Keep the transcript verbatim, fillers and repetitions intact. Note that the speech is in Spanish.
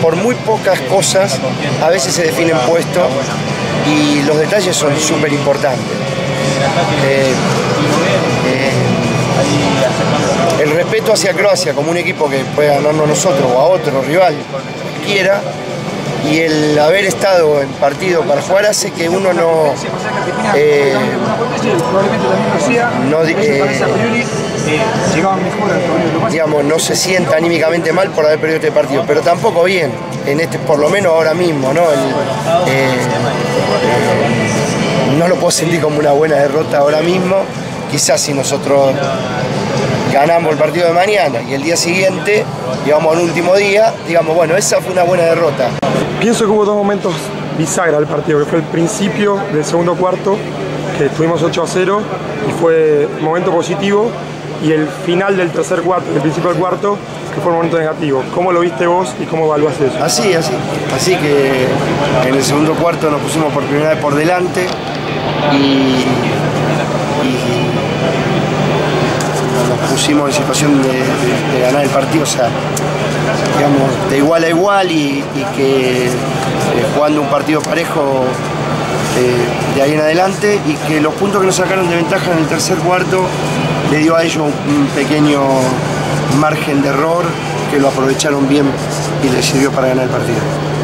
por muy pocas cosas a veces se definen puestos y los detalles son súper importantes. Eh, eh, el respeto hacia Croacia como un equipo que puede ganarnos nosotros o a otro rival que quiera, y el haber estado en partido para jugar hace que uno no eh, no, eh, digamos, no se sienta anímicamente mal por haber perdido este partido, pero tampoco bien, en este, por lo menos ahora mismo, ¿no? El, eh, no lo puedo sentir como una buena derrota ahora mismo. Quizás si nosotros ganamos el partido de mañana y el día siguiente, digamos al último día, digamos, bueno, esa fue una buena derrota. Pienso que hubo dos momentos bisagra del partido, que fue el principio del segundo cuarto, que estuvimos ocho a cero y fue un momento positivo, y el final del tercer cuarto, el principio del cuarto, que fue un momento negativo. ¿Cómo lo viste vos y cómo evaluás eso? Así, así. Así que en el segundo cuarto nos pusimos por primera vez por delante y, y nos pusimos en situación de, de, de ganar el partido, o sea, digamos, de igual a igual, y, y que eh, jugando un partido parejo eh, de ahí en adelante, y que los puntos que nos sacaron de ventaja en el tercer cuarto le dio a ellos un pequeño margen de error que lo aprovecharon bien y les sirvió para ganar el partido.